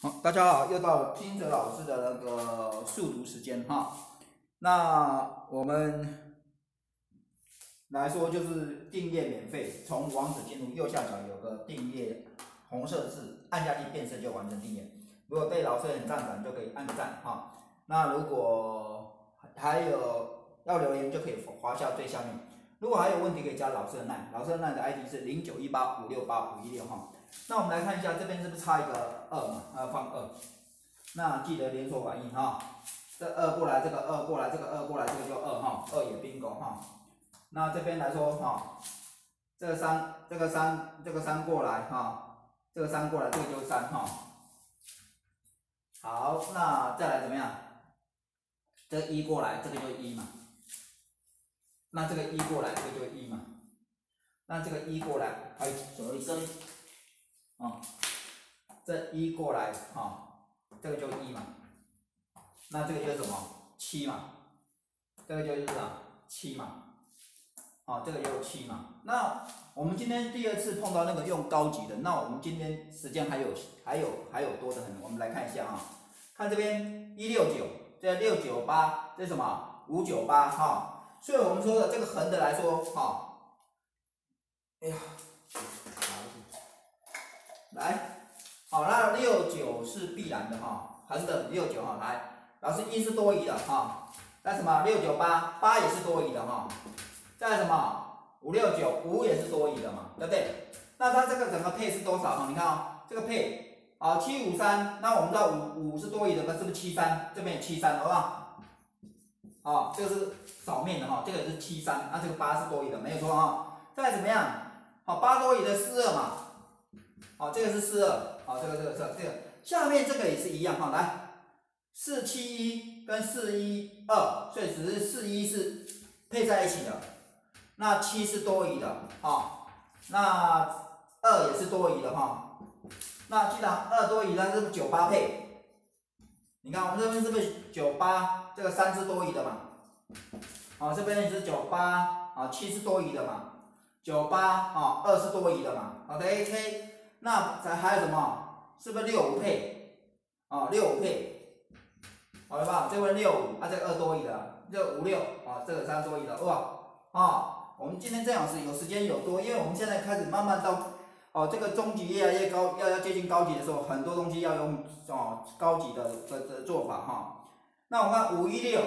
好，大家好，又到了金哲老师的那个速读时间哈。那我们来说就是订阅免费，从网址进入右下角有个订阅红色字，按下去变色就完成订阅。如果对老师很赞赏，就可以按个赞哈。那如果还有要留言，就可以滑下最下面。如果还有问题，可以加老师的 LINE， 老师的 LINE 的 ID 是0918568516哈。那我们来看一下，这边是不是差一个2嘛？放2。那记得连锁反应哈，这2过来，这个2过来，这个2过来，这个就2哈，2也 bingo 哈。那这边来说哈，这个3过来哈，这个3过来，这个就是3哈。好，那再来怎么样？这个1过来，这个就1嘛。那这个1过来，这个就1嘛。那这个1过来，哎，什么意思？这1过来这个就1嘛。那这个就是什么？7嘛。这个就是什么？7嘛。这个就是7嘛。那我们今天第二次碰到那个用高级的，那我们今天时间还有多得很，我们来看一下看这边169，这698，这是什么？598哈。所以我们说的这个横的来说哎呀，来，好，那69是必然的横的69来，老师1是多余的再什么698，8也是多余的再什么569，5也是多余的嘛，对不对？那它这个整个配是多少你看这个配753，那我们知道5是多余的，那是不是73？这边也73，好不好？这个是扫面的这个是73，那这个8是多余的，没有错再怎么样8多余的42嘛。这个是42，这个下面这个也是一样来471跟412，所以只是41是配在一起的，那7是多余的那2也是多余的那既然2多余，那是不是98配？你看我们这边是不是98？这个3是多余的嘛？这边也是98，7是多余的嘛？98，2是多余的嘛 ？OK， 那还有什么？是不是65配？65配，好了吧？这边65，这个2多余的，这个56，这个3多余的，我们今天这样是有时间有多，因为我们现在开始慢慢到这个中级越来越高，要接近高级的时候，很多东西要用高级的做法那我们看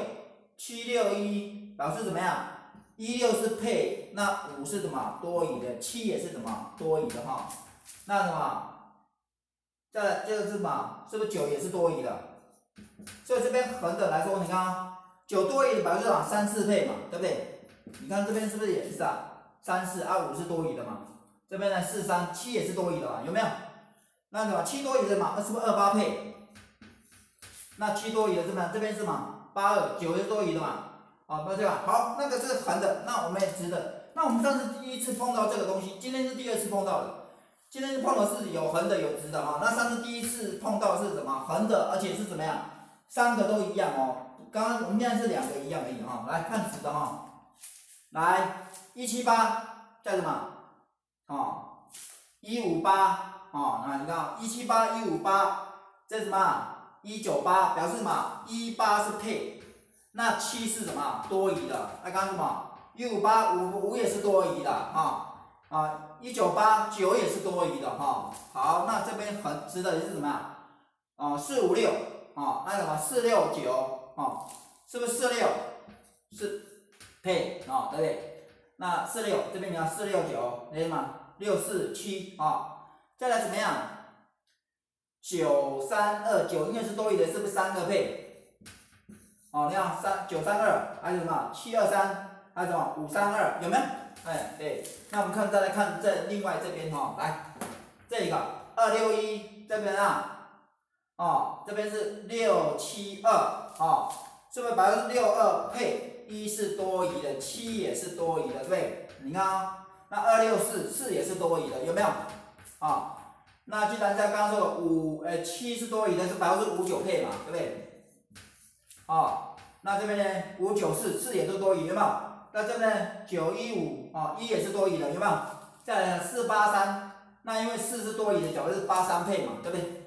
516、761，老师怎么样？16是配，那5是什么多余的，7也是什么多余的那什么？再来这个是什么？是不是9也是多余的？所以这边横的来说，你看9多余的表示什么？3、4配嘛，对不对？你看这边是不是也是3、4 5是多余的嘛？这边呢4、3、7也是多余的嘛？有没有？那什么7多余的嘛？那是不是28配？那7多余的是什么？这边是什么？82、9是多余的嘛？对吧？好，那个是横的，那我们也直的。那我们上次第一次碰到这个东西，今天是第二次碰到的。今天碰的是有横的有直的那上次第一次碰到是什么？横的，而且是怎么样？3个都一样刚刚我们现在是2个一样而已来看直的来178在什么158那你看178、158这是什么？198表示什么？18是配，那7是什么？多余的。那刚刚什么？158、5也是多余的198、9也是多余的好，那这边横直的是什么？456那什么469是不是46是配对不对？那46这边你看469那什么647再来怎么样？932 9应该是多余的，是不是3个配？你看932还有什么723还有什么532有没有？对，那我们再来看另外这边来这个261这边这边是672是不是62配？1是多余的，7也是多余的，对不对？你看那264 4也是多余的，有没有？那既然在刚刚说7是多余的，是59配嘛，对不对？那这边呢594 4也是多余，有没有？那这边呢915 1也是多余的，有没有？再来483，那因为4是多余的，表示83配嘛，对不对？